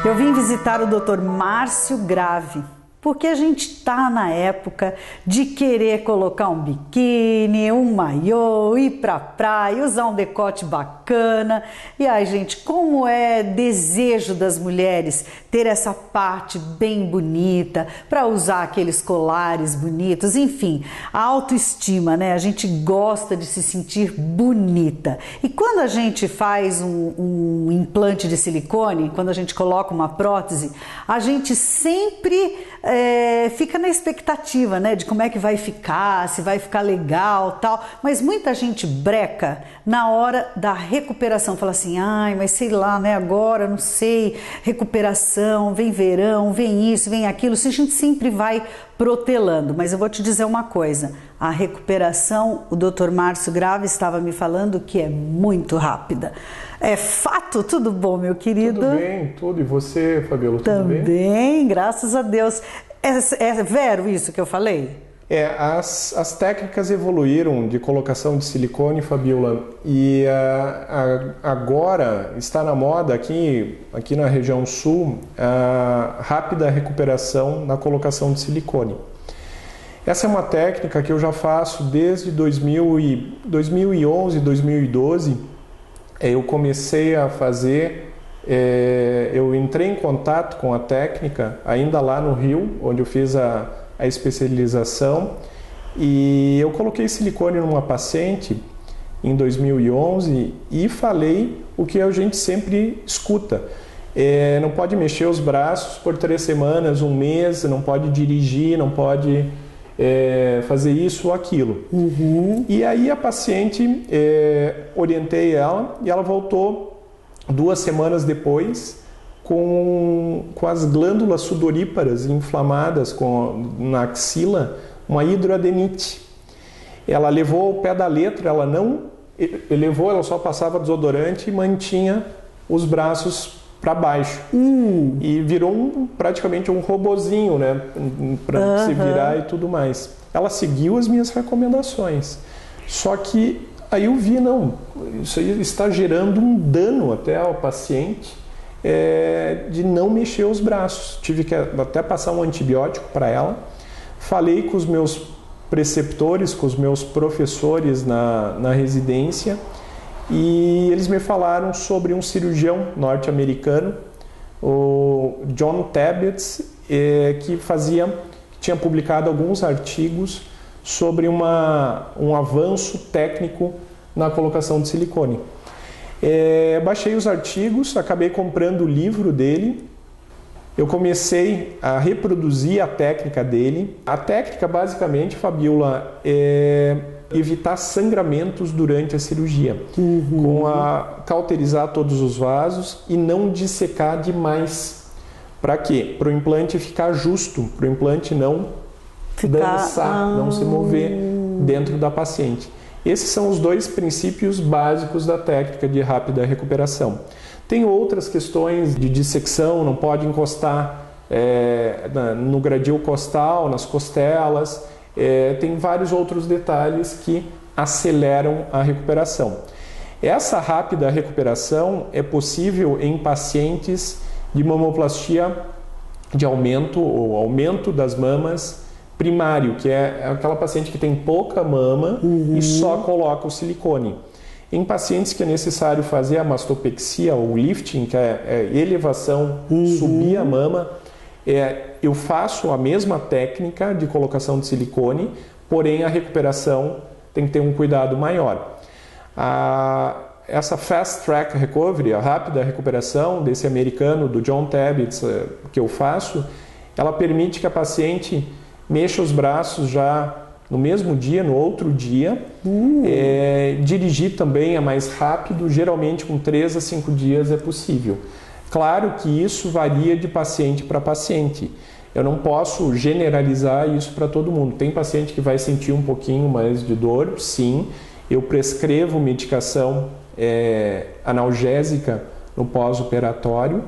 Eu vim visitar o Dr. Márcio Grave, porque a gente está na época de querer colocar um biquíni, um maiô, ir pra praia, usar um decote bacana. E ai, gente, como é desejo das mulheres ter essa parte bem bonita, para usar aqueles colares bonitos, enfim, a autoestima, né? A gente gosta de se sentir bonita. E quando a gente faz um implante de silicone, quando a gente coloca uma prótese, a gente sempre fica na expectativa, né, de como é que vai ficar, se vai ficar legal, tal. Mas muita gente breca na hora da recuperação, fala assim, ai, mas sei lá, né, agora, não sei, recuperação, vem verão, vem isso, vem aquilo, a gente sempre vai protelando. Mas eu vou te dizer uma coisa, a recuperação, o Dr. Márcio Grave estava me falando que é muito rápida. É fato? Tudo bom, meu querido? Tudo bem, tudo. E você, Fabiola, tudo bem? Também, graças a Deus. É vero isso que eu falei? As técnicas evoluíram de colocação de silicone, Fabiola, e agora está na moda aqui na região sul a rápida recuperação na colocação de silicone. Essa é uma técnica que eu já faço desde 2011, 2012. Eu comecei a fazer, eu entrei em contato com a técnica ainda lá no Rio, onde eu fiz a especialização, e eu coloquei silicone numa paciente em 2011 e falei o que a gente sempre escuta. Não pode mexer os braços por 3 semanas, 1 mês, não pode dirigir, não pode fazer isso ou aquilo. E aí a paciente, orientei ela e ela voltou 2 semanas depois com as glândulas sudoríparas inflamadas na axila, uma hidroadenite. Ela levou ao pé da letra, ela não elevou, ela só passava desodorante e mantinha os braços para baixo. E virou praticamente um robozinho, né, para se virar e tudo mais. Ela seguiu as minhas recomendações. Só que aí eu vi, não, isso aí está gerando um dano até ao paciente, de não mexer os braços. Tive que até passar um antibiótico para ela. Falei com os meus preceptores, com os meus professores na residência, e eles me falaram sobre um cirurgião norte-americano, o John Tabbets, que tinha publicado alguns artigos sobre um avanço técnico na colocação de silicone. Baixei os artigos, acabei comprando o livro dele. Eu comecei a reproduzir a técnica dele. A técnica, basicamente, Fabiola, é evitar sangramentos durante a cirurgia, cauterizar todos os vasos e não dissecar demais. Para quê? Para o implante ficar justo, para o implante não dançar, não se mover dentro da paciente. Esses são os 2 princípios básicos da técnica de rápida recuperação. Tem outras questões de dissecção, não pode encostar no gradil costal, nas costelas. Tem vários outros detalhes que aceleram a recuperação. Essa rápida recuperação é possível em pacientes de mamoplastia de aumento das mamas primário, que é aquela paciente que tem pouca mama e só coloca o silicone. Em pacientes que é necessário fazer a mastopexia ou lifting, que é elevação, subir a mama, eu faço a mesma técnica de colocação de silicone, porém a recuperação tem que ter um cuidado maior. Essa Fast Track Recovery, a rápida recuperação desse americano, do John Tabbets, que eu faço, ela permite que a paciente mexa os braços já no mesmo dia, no outro dia. Dirigir também é mais rápido, geralmente com 3 a 5 dias é possível. Claro que isso varia de paciente para paciente. Eu não posso generalizar isso para todo mundo. Tem paciente que vai sentir um pouquinho mais de dor, sim. Eu prescrevo medicação analgésica no pós-operatório.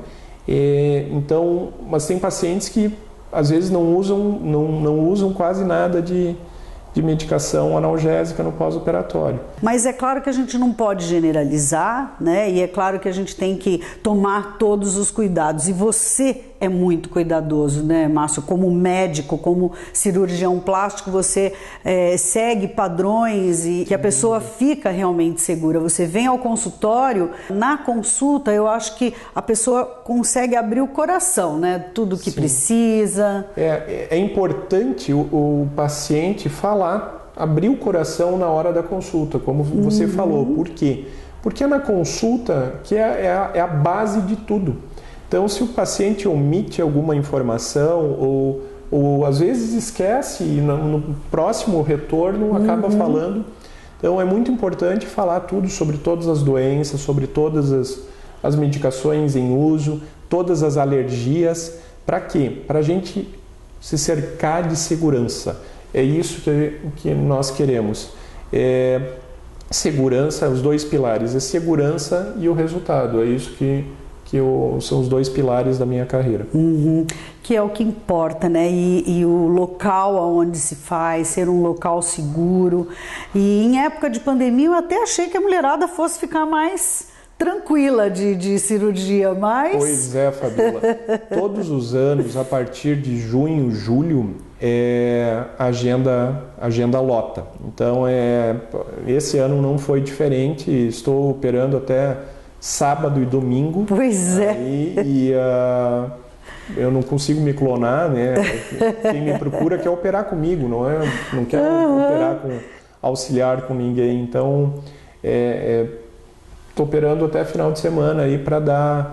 Mas tem pacientes que às vezes não usam quase nada de de medicação analgésica no pós-operatório. Mas é claro que a gente não pode generalizar, né? E é claro que a gente tem que tomar todos os cuidados. E você é muito cuidadoso, né, Márcio? Como médico, como cirurgião plástico, você segue padrões e que a pessoa fica realmente segura. Você vem ao consultório, na consulta eu acho que a pessoa consegue abrir o coração, né? Tudo que precisa. É importante o paciente falar, abrir o coração na hora da consulta, como você falou. Por quê? Porque é na consulta que é a base de tudo. Então, se o paciente omite alguma informação ou às vezes esquece e no próximo retorno acaba falando. Então, é muito importante falar tudo sobre todas as doenças, sobre todas as medicações em uso, todas as alergias. Para quê? Para a gente se cercar de segurança. É isso que nós queremos. Segurança, os dois pilares, a segurança e o resultado. É isso que são os dois pilares da minha carreira. Que é o que importa, né? E o local onde se faz, ser um local seguro. E em época de pandemia eu até achei que a mulherada fosse ficar mais tranquila de cirurgia, mas... Pois é, Fabiola. Todos os anos, a partir de junho, julho, a agenda lota. Então, esse ano não foi diferente. Estou operando até sábado e domingo. Pois é. Eu não consigo me clonar, né? Quem me procura quer operar comigo, não quer operar com auxiliar com ninguém. Então, estou operando até final de semana aí para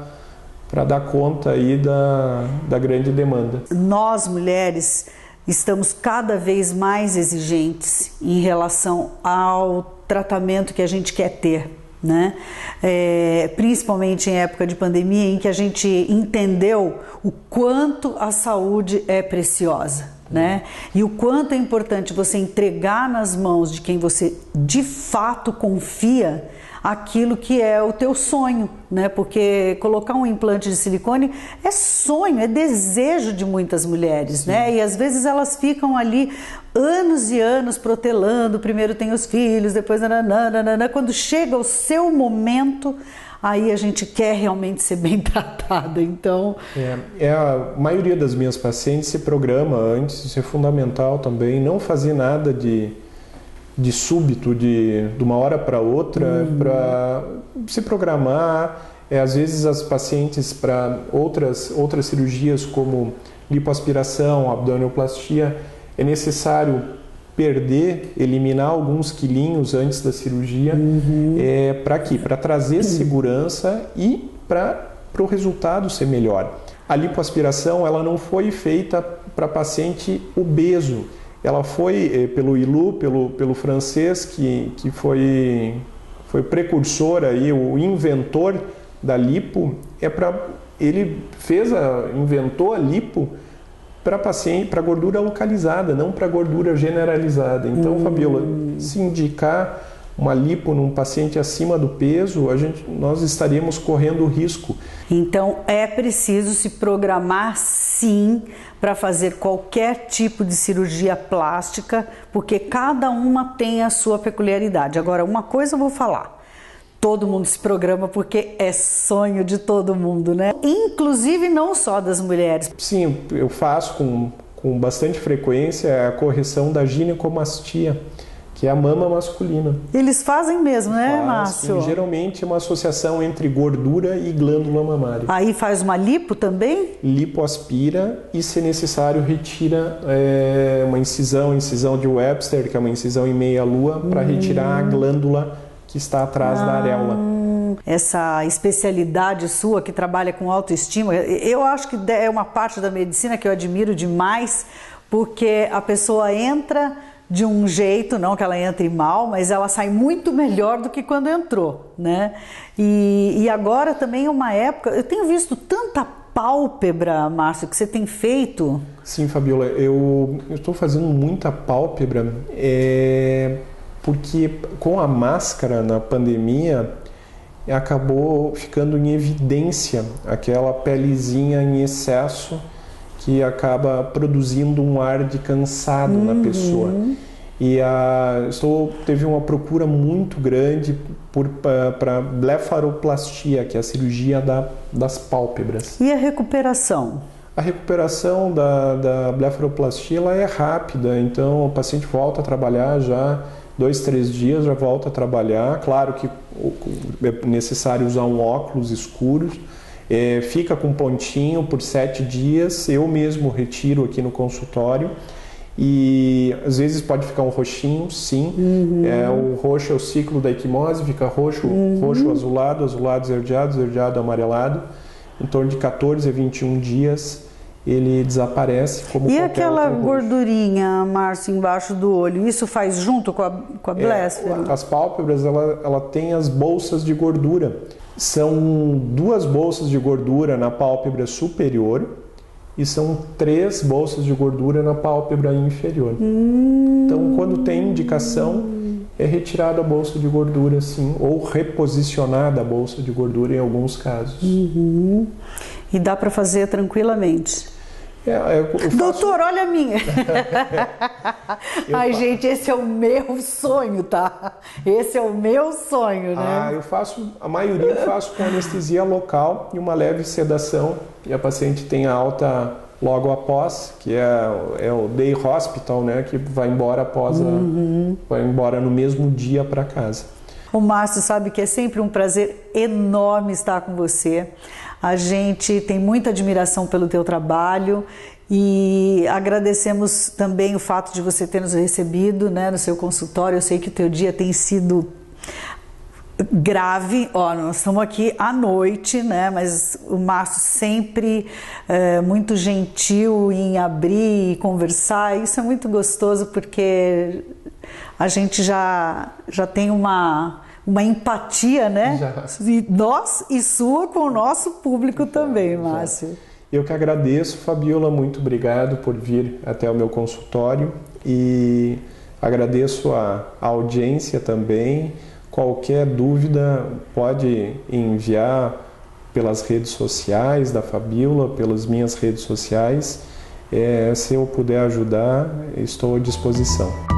dar conta aí da grande demanda. Nós, mulheres, estamos cada vez mais exigentes em relação ao tratamento que a gente quer ter, né? Principalmente em época de pandemia, em que a gente entendeu o quanto a saúde é preciosa, né? E o quanto é importante você entregar nas mãos de quem você de fato confia aquilo que é o teu sonho, né? Porque colocar um implante de silicone é sonho, é desejo de muitas mulheres, né? E às vezes elas ficam ali anos e anos protelando, primeiro tem os filhos, depois nananana. Quando chega o seu momento, aí a gente quer realmente ser bem tratada. Então, a maioria das minhas pacientes se programa antes, isso é fundamental também, não fazer nada de súbito, de uma hora para outra, para se programar. Às vezes as pacientes para outras cirurgias como lipoaspiração, abdominoplastia, é necessário eliminar alguns quilinhos antes da cirurgia. Para quê? Para trazer segurança e para o resultado ser melhor. A lipoaspiração ela não foi feita para paciente obeso. Ela foi pelo Ilou, pelo francês, que foi precursor, aí, o inventor da lipo. Ele inventou a lipo para paciente, para gordura localizada, não para gordura generalizada. Então, Fabiola, se indicar uma lipo num paciente acima do peso, nós estaríamos correndo risco. Então, é preciso se programar, sim, para fazer qualquer tipo de cirurgia plástica, porque cada uma tem a sua peculiaridade. Agora, uma coisa eu vou falar. Todo mundo se programa porque é sonho de todo mundo, né? Inclusive não só das mulheres. Sim, eu faço com bastante frequência a correção da ginecomastia, que é a mama masculina. Eles fazem mesmo, né, Márcio? Geralmente é uma associação entre gordura e glândula mamária. Aí faz uma lipo também? Lipoaspira e, se necessário, retira uma incisão de Webster, que é uma incisão em meia-lua, para retirar a glândula que está atrás da areola. Essa especialidade sua que trabalha com autoestima, eu acho que é uma parte da medicina que eu admiro demais, porque a pessoa entra de um jeito, não que ela entre mal, mas ela sai muito melhor do que quando entrou, né? E agora também é uma época, eu tenho visto tanta pálpebra, Márcio, que você tem feito. Sim, Fabiola, eu estou fazendo muita pálpebra, porque com a máscara na pandemia acabou ficando em evidência aquela pelezinha em excesso que acaba produzindo um ar de cansado na pessoa. e teve uma procura muito grande para blefaroplastia, que é a cirurgia das pálpebras. E a recuperação? A recuperação da blefaroplastia ela é rápida, então o paciente volta a trabalhar já 2, 3 dias, já volta a trabalhar. Claro que é necessário usar um óculos escuros, fica com pontinho por 7 dias, eu mesmo retiro aqui no consultório. E às vezes pode ficar um roxinho, sim. O roxo é o ciclo da equimose, fica roxo, roxo azulado, azulado esverdeado, esverdeado amarelado. Em torno de 14 a 21 dias ele desaparece como E qualquer aquela outro roxo. gordurinha, Márcio, embaixo do olho, isso faz junto com a bléfaro? As pálpebras, ela tem as bolsas de gordura. São 2 bolsas de gordura na pálpebra superior e são 3 bolsas de gordura na pálpebra inferior. Então, quando tem indicação, é retirada a bolsa de gordura, sim, ou reposicionada a bolsa de gordura em alguns casos. E dá para fazer tranquilamente. Doutor, olha a minha! Ai, gente, esse é o meu sonho, tá? Esse é o meu sonho, né? Eu faço, a maioria eu faço com anestesia local e uma leve sedação, e a paciente tem alta logo após, que é o day hospital, né? Que vai embora após vai embora no mesmo dia para casa. O Márcio sabe que é sempre um prazer enorme estar com você. A gente tem muita admiração pelo teu trabalho e agradecemos também o fato de você ter nos recebido, né, no seu consultório. Eu sei que o teu dia tem sido grave, nós estamos aqui à noite, né? Mas o Márcio sempre muito gentil em abrir e conversar. Isso é muito gostoso porque a gente já tem uma empatia, né? Nós e sua com o nosso público também, Márcio. Eu que agradeço, Fabiola, muito obrigado por vir até o meu consultório e agradeço a audiência também. Qualquer dúvida pode enviar pelas redes sociais da Fabiola, pelas minhas redes sociais. Se eu puder ajudar, estou à disposição.